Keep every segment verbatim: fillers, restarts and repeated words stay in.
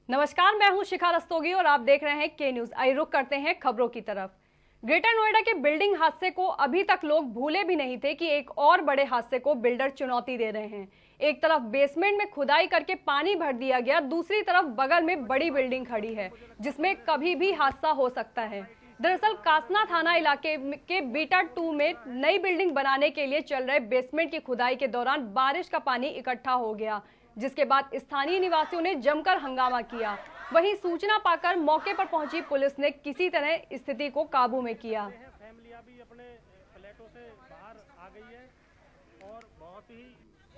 नमस्कार, मैं हूं शिखा रस्तोगी और आप देख रहे हैं के न्यूज। आइए रुक करते हैं खबरों की तरफ। ग्रेटर नोएडा के बिल्डिंग हादसे को अभी तक लोग भूले भी नहीं थे कि एक और बड़े हादसे को बिल्डर चुनौती दे रहे हैं। एक तरफ बेसमेंट में खुदाई करके पानी भर दिया गया, दूसरी तरफ बगल में बड़ी बिल्डिंग खड़ी है जिसमें कभी भी हादसा हो सकता है। दरअसल कासना थाना इलाके के बीटा टू में नई बिल्डिंग बनाने के लिए चल रहे बेसमेंट की खुदाई के दौरान बारिश का पानी इकट्ठा हो गया, जिसके बाद स्थानीय निवासियों ने जमकर हंगामा किया। वहीं सूचना पाकर मौके पर पहुंची पुलिस ने किसी तरह स्थिति को काबू में किया। फैमिलियां भी अपने फ्लैटों से बाहर आ गई है और बहुत ही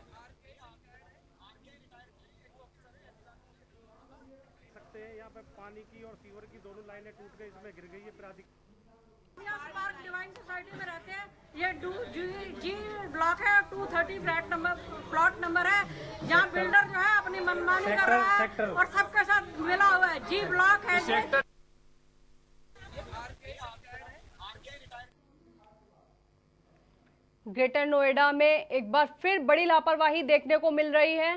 सकते हैं यहाँ पे पानी की और सीवर की दोनों लाइनें टूट गई, इसमें गिर गई है। प्राधिकरण स्पार्क डिवाइन सोसाइटी में रहते हैं। ये जी, जी ब्लॉक है, two thirty flat number plot number है, जहाँ बिल्डर जो है अपनी मनमानी कर रहा है और सबके साथ मिला हुआ है। जी ब्लॉक है। ग्रेटर नोएडा में एक बार फिर बड़ी लापरवाही देखने को मिल रही है।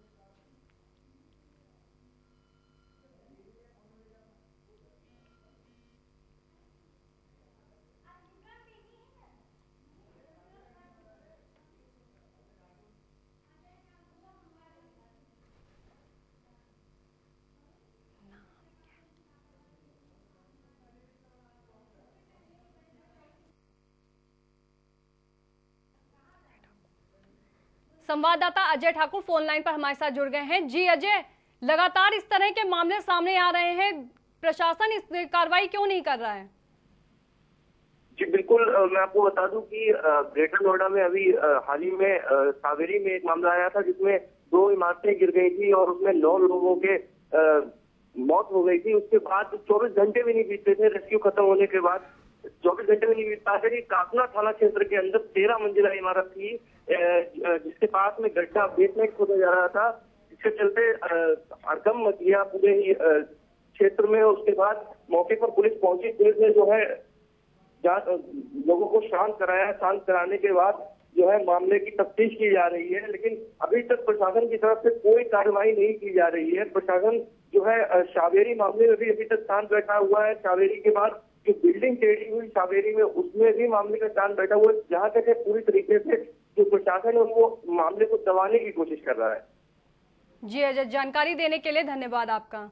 संवाददाता अजय ठाकुर फोन लाइन पर हमारे साथ जुड़ गए हैं। जी अजय, लगातार इस तरह के मामले सामने आ रहे हैं, प्रशासन इस कार्रवाई क्यों नहीं कर रहा है? जी बिल्कुल, मैं आपको बता दूं कि ग्रेटर नोएडा में अभी हाल ही में सावेरी में एक मामला आया था जिसमें दो इमारतें गिर गई थी और उसमें नौ लोगों के मौत हो गई थी। उसके बाद चौबीस घंटे भी नहीं बीते थे रेस्क्यू खत्म होने के बाद, चौबीस घंटे में नहीं बीत पाते थे। कासना थाना क्षेत्र के अंदर तेरह मंजिला इमारत थी जिसके पास में गड्ढा बेसमेंट खोदा जा रहा था, जिसके चलते हड़कंप मच गया पूरे ही क्षेत्र में। उसके बाद मौके पर पुलिस पहुंची, पुलिस ने जो है लोगों को शांत कराया। शांत कराने के बाद जो है मामले की तफ्तीश की जा रही है, लेकिन अभी तक प्रशासन की तरफ से कोई कार्रवाई नहीं की जा रही है। प्रशासन जो है शावेरी मामले में भी अभी तक शांत बैठा हुआ है। शावेरी के बाद जो बिल्डिंग टेढ़ी हुई शावेरी में, उसमें भी मामले का शांत बैठा हुआ है। जहां तक है पूरी तरीके से जो प्रशासन है वो मामले को दबाने की कोशिश कर रहा है। जी अजय, जानकारी देने के लिए धन्यवाद आपका।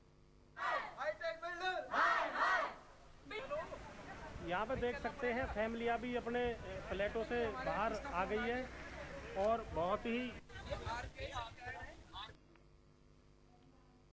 यहाँ पे देख सकते हैं फैमिलियां भी अपने फ्लैटों से बाहर आ गई है और बहुत ही